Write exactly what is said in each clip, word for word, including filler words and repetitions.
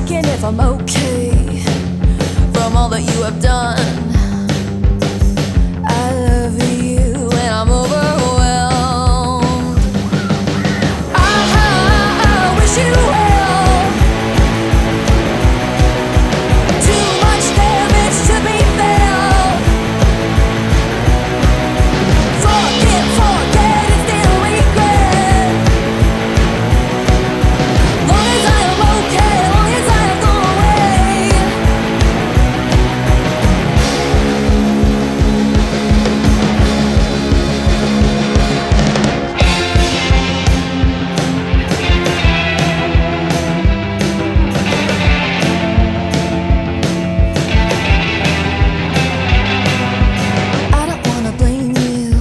checking if I'm okay from all that you have done. I love you and I'm overwhelmed. I, I, I wish you well. Too much damage to be felt. Forget, forget, it's still regret. Long as I am okay, long as I have gone away. I don't wanna blame you.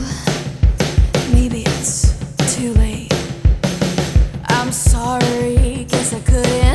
Maybe it's too late. I'm sorry, guess I couldn't